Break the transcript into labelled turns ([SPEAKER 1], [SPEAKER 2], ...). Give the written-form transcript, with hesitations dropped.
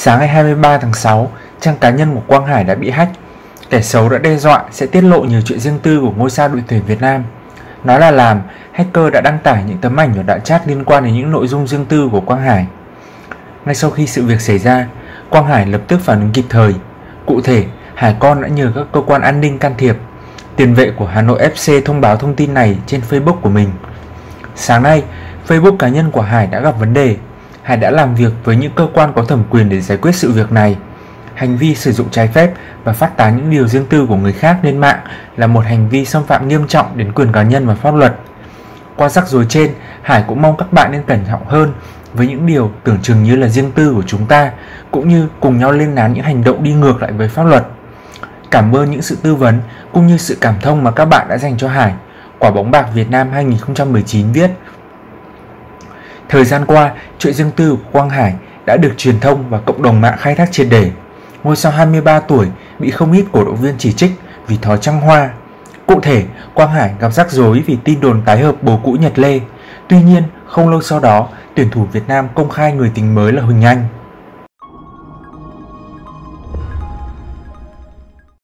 [SPEAKER 1] Sáng ngày 23 tháng 6, trang cá nhân của Quang Hải đã bị hack. Kẻ xấu đã đe dọa sẽ tiết lộ nhiều chuyện riêng tư của ngôi sao đội tuyển Việt Nam. Nói là làm, hacker đã đăng tải những tấm ảnh ở đoạn chat liên quan đến những nội dung riêng tư của Quang Hải. Ngay sau khi sự việc xảy ra, Quang Hải lập tức phản ứng kịp thời. Cụ thể, Hải Con đã nhờ các cơ quan an ninh can thiệp. Tiền vệ của Hà Nội FC thông báo thông tin này trên Facebook của mình. Sáng nay, Facebook cá nhân của Hải đã gặp vấn đề. Hải đã làm việc với những cơ quan có thẩm quyền để giải quyết sự việc này. Hành vi sử dụng trái phép và phát tán những điều riêng tư của người khác lên mạng là một hành vi xâm phạm nghiêm trọng đến quyền cá nhân và pháp luật. Qua rắc rối trên, Hải cũng mong các bạn nên cẩn trọng hơn với những điều tưởng chừng như là riêng tư của chúng ta, cũng như cùng nhau lên án những hành động đi ngược lại với pháp luật. Cảm ơn những sự tư vấn cũng như sự cảm thông mà các bạn đã dành cho Hải. Quả bóng bạc Việt Nam 2019 viết: thời gian qua, chuyện riêng tư của Quang Hải đã được truyền thông và cộng đồng mạng khai thác triệt để. Ngôi sao 23 tuổi bị không ít cổ động viên chỉ trích vì thói trăng hoa. Cụ thể, Quang Hải gặp rắc rối vì tin đồn tái hợp bồ cũ Nhật Lê. Tuy nhiên, không lâu sau đó, tuyển thủ Việt Nam công khai người tình mới là Huỳnh Anh.